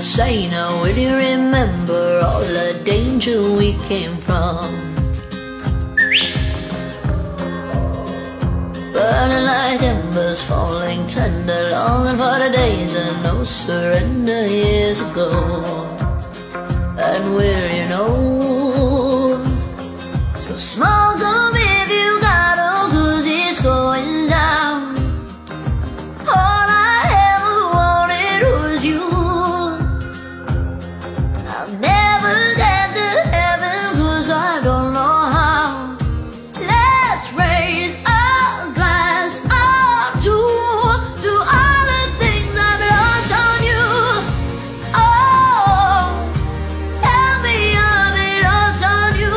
say now, will you remember all the danger we came from? Burning like embers, falling tender, longing for the days of no surrender years ago. And will you know, so smoke them if you gotta, 'cause it's going down. All I ever wanted was you. I'll never get to heaven 'cause I don't know how. Let's raise a glass or two to all the things I've lost on you. Oh, tell me I've been lost on you.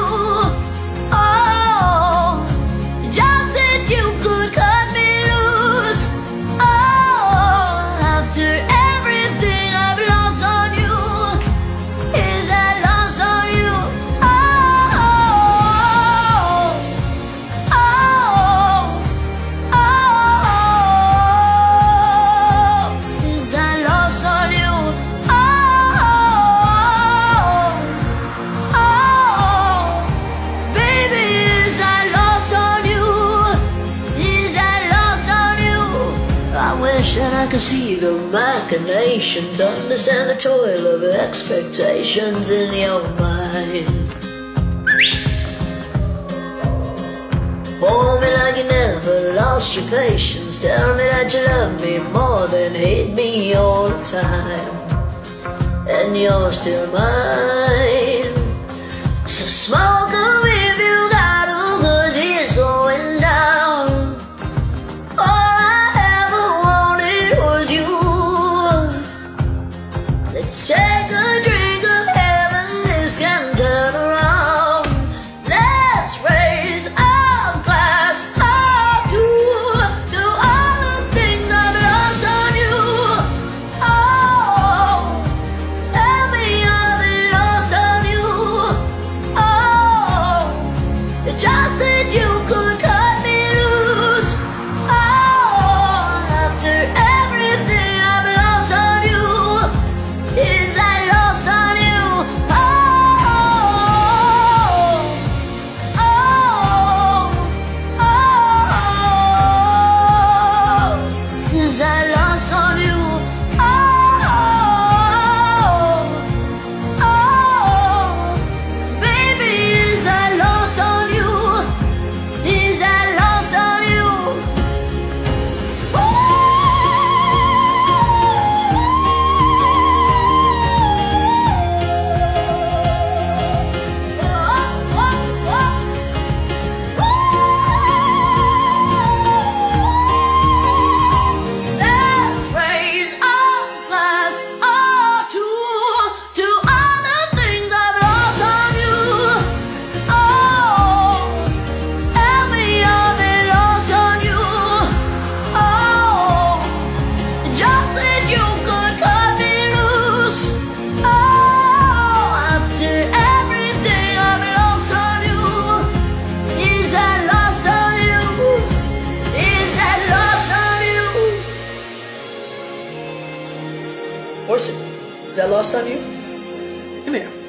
Oh, just said you could cut me loose. Oh, after everything I've lost on you, is that lost on you? Oh, oh, oh, is that lost on you? Oh, oh, baby, is that lost on you? Is that lost on you? I wish that I could see the machinations, understand the toil of expectations in your mind. Hold me like you never lost your patience, tell me that you love me more than hate me all the time, and you're still mine. So smoke them if you gotta, 'cause it's going down. All I ever wanted was you. Let's take a drink of heaven, this can turn around. Let's raise a glass or two to all the things I've lost on you. Oh, tell me I've been lost on you. Oh, you just said you could cut me loose. Oh, after everything I've lost on you, is that lost on you? Oh, oh, oh, is that lost on you? Oh, oh, baby, is that lost on you? Is that lost on you? Let's raise a glass or two to all the things I've lost on you. Oh, tell me I've been lost on you. Oh, just said you could cut me loose. Oh, after everything I've lost on you, is that lost on you? Is that lost on you? Orson, is that lost on you? Come here.